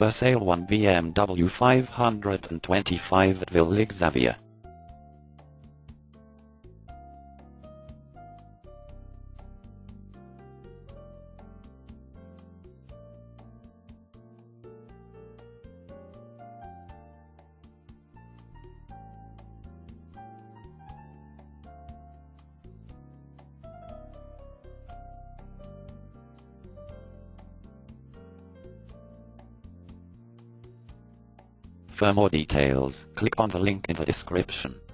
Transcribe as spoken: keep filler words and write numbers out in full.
For sale one B M W five twenty-five at Villexavier. For more details, click on the link in the description.